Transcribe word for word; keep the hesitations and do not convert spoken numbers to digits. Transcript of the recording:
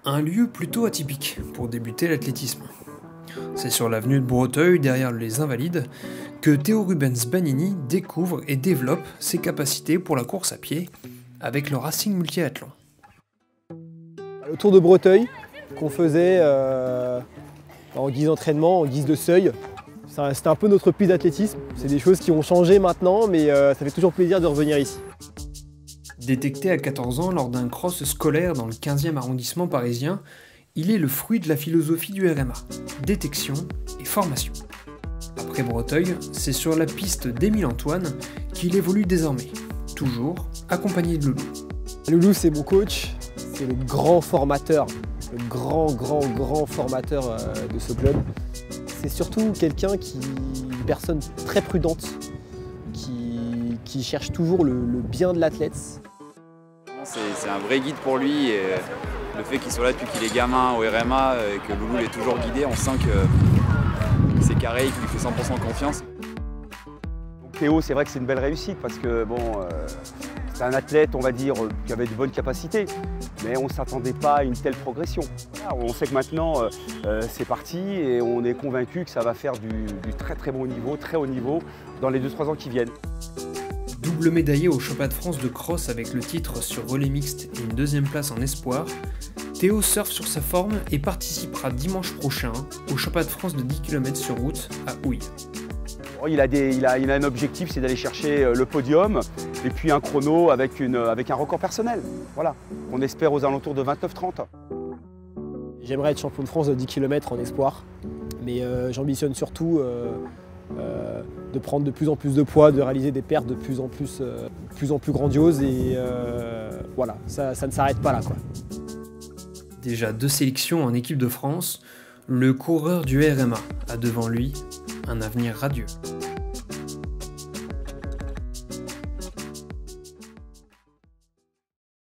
Un lieu plutôt atypique pour débuter l'athlétisme. C'est sur l'avenue de Breteuil, derrière les Invalides, que Théo Rubens Banini découvre et développe ses capacités pour la course à pied avec le Racing Multiathlon. Le Tour de Breteuil qu'on faisait euh, en guise d'entraînement, en guise de seuil, c'était un peu notre piste d'athlétisme. C'est des choses qui ont changé maintenant, mais euh, ça fait toujours plaisir de revenir ici. Détecté à quatorze ans lors d'un cross scolaire dans le quinzième arrondissement parisien, il est le fruit de la philosophie du R M A, détection et formation. Après Breteuil, c'est sur la piste d'Émile Antoine qu'il évolue désormais, toujours accompagné de Loulou. Loulou, c'est mon coach, c'est le grand formateur, le grand, grand, grand formateur de ce club. C'est surtout quelqu'un qui, une personne très prudente, qui, qui cherche toujours le, le bien de l'athlète. C'est un vrai guide pour lui et le fait qu'il soit là depuis qu'il est gamin au R M A et que Loulou l'ait toujours guidé, on sent que c'est carré et qu'il lui fait cent pour cent confiance. Donc Théo, c'est vrai que c'est une belle réussite parce que bon, euh, c'est un athlète, on va dire, qui avait de bonnes capacités, mais on ne s'attendait pas à une telle progression. On sait que maintenant euh, c'est parti et on est convaincu que ça va faire du, du très très bon niveau, très haut niveau dans les deux trois ans qui viennent. Double médaillé au championnat de France de cross avec le titre sur relais mixte et une deuxième place en espoir, Théo surfe sur sa forme et participera dimanche prochain au championnat de France de dix kilomètres sur route à Houille. Il a, des, il, a, il a un objectif, c'est d'aller chercher le podium et puis un chrono avec, une, avec un record personnel. Voilà, on espère aux alentours de vingt-neuf trente. J'aimerais être champion de France de dix kilomètres en espoir, mais euh, j'ambitionne surtout euh, euh, de prendre de plus en plus de poids, de réaliser des pertes de plus en plus, euh, plus, en plus grandioses et euh, voilà, ça, ça ne s'arrête pas là, quoi. Déjà deux sélections en équipe de France, le coureur du R M A a devant lui un avenir radieux.